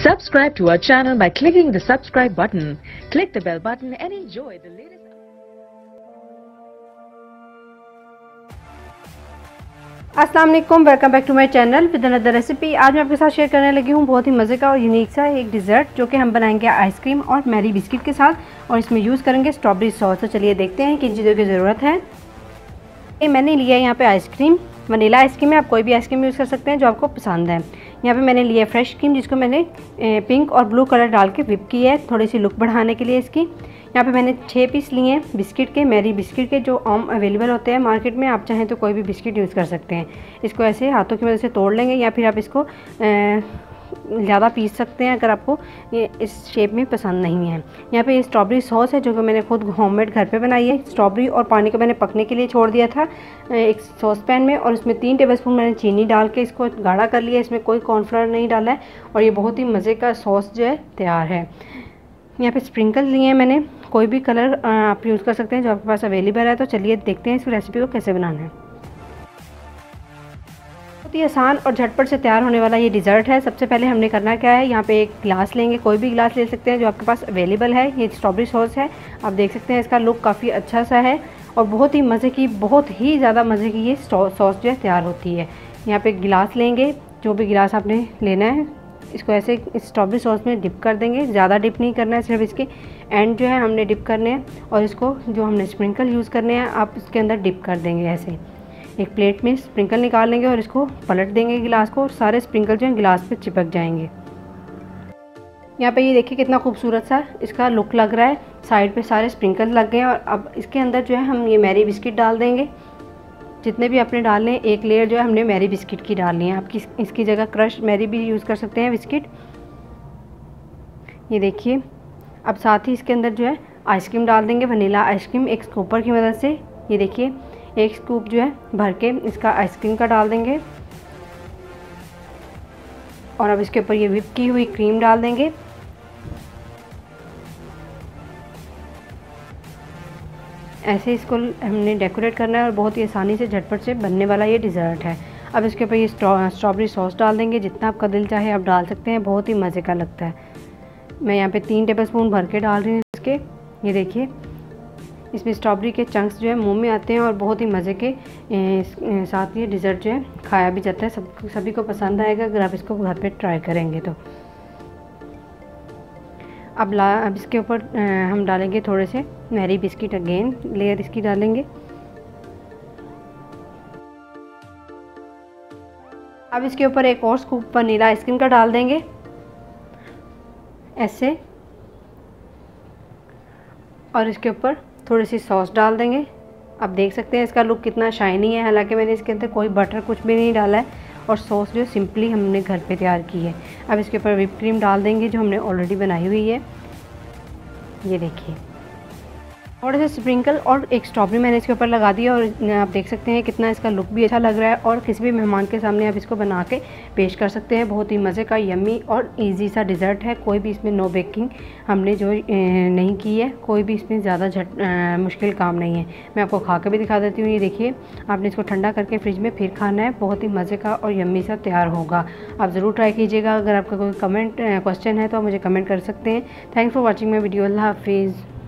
Subscribe to our channel by clicking the subscribe button. Click the bell button and enjoy the latest. अस्सलाम वालेकुम, welcome back to my channel with another recipe. आज मैं आपके साथ share करने लगी हूँ बहुत ही मज़े का और यूनिक सा एक डिज़र्ट जो कि हम बनाएंगे आइसक्रीम और मैरी बिस्किट के साथ, और इसमें यूज़ करेंगे स्ट्रॉबेरी सॉस। तो चलिए देखते हैं किन चीज़ों की ज़रूरत है। ये मैंने लिया है यहाँ पे आइसक्रीम, वनीला आइसक्रीम है, आप कोई भी आइसक्रीम यूज़ कर सकते हैं जो आपको पसंद है। यहाँ पे मैंने लिया है फ्रेश क्रीम, जिसको मैंने पिंक और ब्लू कलर डाल के व्हिप की है थोड़ी सी लुक बढ़ाने के लिए इसकी। यहाँ पे मैंने 6 पीस लिए हैं बिस्किट के, मैरी बिस्किट के, जो आम अवेलेबल होते हैं मार्केट में। आप चाहें तो कोई भी बिस्किट यूज़ कर सकते हैं। इसको ऐसे हाथों की मदद से तोड़ लेंगे, या फिर आप इसको ज़्यादा पीस सकते हैं अगर आपको ये इस शेप में पसंद नहीं है। यहाँ पे ये स्ट्रॉबेरी सॉस है जो कि मैंने खुद होममेड घर पे बनाई है। स्ट्रॉबेरी और पानी को मैंने पकने के लिए छोड़ दिया था एक सॉस पैन में, और इसमें 3 टेबलस्पून मैंने चीनी डाल के इसको गाढ़ा कर लिया। इसमें कोई कॉर्नफ्लावर नहीं डाला है, और ये बहुत ही मज़े का सॉस जो है तैयार है। यहाँ पे स्प्रिंकल लिए हैं मैंने, कोई भी कलर आप यूज़ कर सकते हैं जो आपके पास अवेलेबल है। तो चलिए देखते हैं इस रेसिपी को कैसे बनाना है। बहुत ही आसान और झटपट से तैयार होने वाला ये डिज़र्ट है। सबसे पहले हमने करना क्या है, यहाँ पे एक गिलास लेंगे, कोई भी गिलास ले सकते हैं जो आपके पास अवेलेबल है। ये स्ट्रॉबेरी सॉस है, आप देख सकते हैं इसका लुक काफ़ी अच्छा सा है, और बहुत ही मज़े की, बहुत ही ज़्यादा मज़े की ये सॉस जो है तैयार होती है। यहाँ पे गिलास लेंगे, जो भी गिलास आपने लेना है, इसको ऐसे स्ट्रॉबेरी सॉस में डिप कर देंगे। ज़्यादा डिप नहीं करना है, सिर्फ इसके एंड जो है हमने डिप करने हैं, और इसको जो हमने स्प्रिंकल यूज़ करने हैं आप इसके अंदर डिप कर देंगे। ऐसे एक प्लेट में स्प्रिंकल निकाल लेंगे और इसको पलट देंगे गिलास को, और सारे स्प्रिंकल जो है गिलास पे चिपक जाएंगे। यहाँ पे ये देखिए कितना खूबसूरत सा इसका लुक लग रहा है। साइड पे सारे स्प्रिंकल लग गए हैं, और अब इसके अंदर जो है हम ये मैरी बिस्किट डाल देंगे। जितने भी आपने डालने हैं, एक लेयर जो है हमने मैरी बिस्किट की डालनी है। आप इसकी जगह क्रश मैरी भी यूज़ कर सकते हैं बिस्किट। ये देखिए, अब साथ ही इसके अंदर जो है आइसक्रीम डाल देंगे, वनीला आइसक्रीम एक स्कूपर की मदद से। ये देखिए एक स्कूप जो है भर के इसका आइसक्रीम का डाल देंगे, और अब इसके ऊपर ये व्हिप की हुई क्रीम डाल देंगे। ऐसे इसको हमने डेकोरेट करना है, और बहुत ही आसानी से झटपट से बनने वाला ये डिज़र्ट है। अब इसके ऊपर ये स्ट्रॉबेरी सॉस डाल देंगे, जितना आपका दिल चाहे आप डाल सकते हैं, बहुत ही मज़े का लगता है। मैं यहाँ पे 3 टेबलस्पून भर के डाल रही हूँ इसके। ये देखिए इसमें स्ट्रॉबेरी के चंक्स जो है मुंह में आते हैं, और बहुत ही मज़े के साथ ये डिज़र्ट जो है खाया भी जाता है। सभी को पसंद आएगा अगर आप इसको घर पे ट्राई करेंगे तो। अब इसके ऊपर हम डालेंगे थोड़े से मैरी बिस्किट, अगेन लेयर इसकी डालेंगे। अब इसके ऊपर एक और स्कूप वनीला आइसक्रीम का डाल देंगे ऐसे, और इसके ऊपर थोड़ी सी सॉस डाल देंगे। आप देख सकते हैं इसका लुक कितना शाइनी है, हालांकि मैंने इसके अंदर कोई बटर कुछ भी नहीं डाला है, और सॉस जो सिंपली हमने घर पे तैयार की है। अब इसके ऊपर व्हिप क्रीम डाल देंगे जो हमने ऑलरेडी बनाई हुई है। ये देखिए थोड़े से स्प्रिंकल और एक स्ट्रॉबेरी मैंने इसके ऊपर लगा दिया, और आप देख सकते हैं कितना इसका लुक भी अच्छा लग रहा है, और किसी भी मेहमान के सामने आप इसको बना के पेश कर सकते हैं। बहुत ही मज़े का, यम्मी और इजी सा डिज़र्ट है। कोई भी इसमें नो बेकिंग हमने जो नहीं की है, कोई भी इसमें ज़्यादा मुश्किल काम नहीं है। मैं आपको खा के भी दिखा देती हूँ। ये देखिए, आपने इसको ठंडा करके फ्रिज में फिर खाना है, बहुत ही मज़े का और यम्मी सा तैयार होगा। आप ज़रूर ट्राई कीजिएगा। अगर आपका कोई क्वेश्चन है तो आप मुझे कमेंट कर सकते हैं। Thanks for watching my video. अल्लाह हाफिज़।